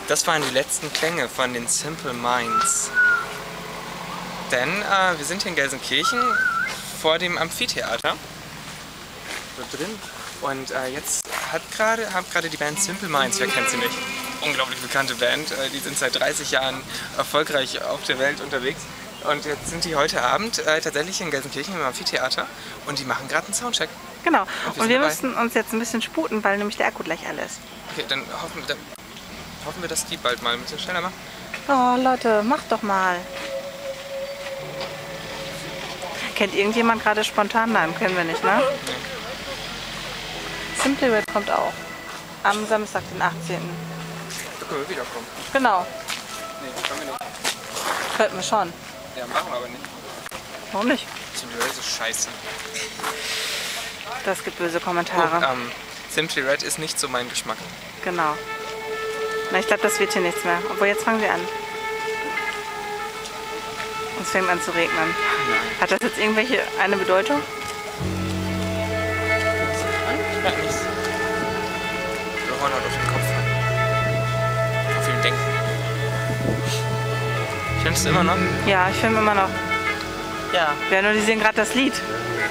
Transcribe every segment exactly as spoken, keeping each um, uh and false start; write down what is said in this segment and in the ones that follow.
Das waren die letzten Klänge von den Simple Minds. Denn äh, wir sind hier in Gelsenkirchen vor dem Amphitheater. Da drin. Und äh, jetzt hat grade, hat gerade die Band Simple Minds, wer kennt sie nicht? Unglaublich bekannte Band. Äh, die sind seit dreißig Jahren erfolgreich auf der Welt unterwegs. Und jetzt sind die heute Abend äh, tatsächlich in Gelsenkirchen im Amphitheater und die machen gerade einen Soundcheck. Genau. Und wir, und wir dabei. müssen uns jetzt ein bisschen sputen, weil nämlich der Akku gleich alle ist. Okay, dann hoffen, dann hoffen wir, dass die bald mal ein bisschen schneller machen. Oh Leute, macht doch mal. Kennt irgendjemand gerade spontan? Nein, kennen wir nicht, ne? Nee. Simply Red kommt auch. Am Samstag, den achtzehnten Da können wir wiederkommen. Genau. Nee, können wir nicht. Könnten wir schon. Ja, machen wir aber nicht. Warum nicht? Simply Red ist scheiße. Das gibt böse Oh, Kommentare. ähm, Simply Red ist nicht so mein Geschmack. Genau. Na, ich glaube, das wird hier nichts mehr. Obwohl, jetzt fangen wir an. Es fängt an zu regnen. Nein. Hat das jetzt irgendwelche eine Bedeutung? Ich mag nichts. Wir hauen halt auf den Kopf an. Auf ihn denken. Filmst du immer noch? Ja, ich filme immer noch. Ja. Wir analysieren gerade das Lied.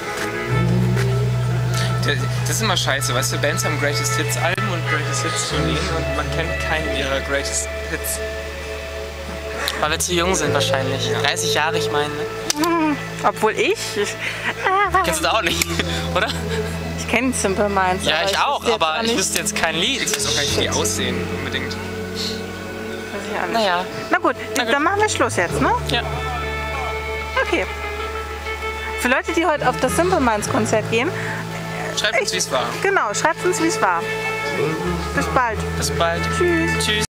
Das ist immer scheiße, weißt du, Bands haben Greatest Hits Alben und Greatest Hits Tourneen und man kennt keinen ihrer Greatest Hits. Weil wir zu jung sind wahrscheinlich. dreißig Jahre, ich meine. Hm, obwohl ich... Ich, ah, Kennst du das auch nicht, oder? ich kenne Simple Minds. Ja, aber ich auch, wüsste jetzt aber ich nicht- wüsste jetzt kein Lied. Ich weiß auch gar nicht, wie die aussehen unbedingt. Weiß ich auch nicht. Naja. Na gut, Na gut. dann machen wir Schluss jetzt, ne? Ja. Okay. Für Leute, die heute auf das Simple Minds Konzert gehen, Schreibt uns, wie es war. genau, schreibt uns, wie es war. Bis bald. Bis bald. Tschüss. Tschüss.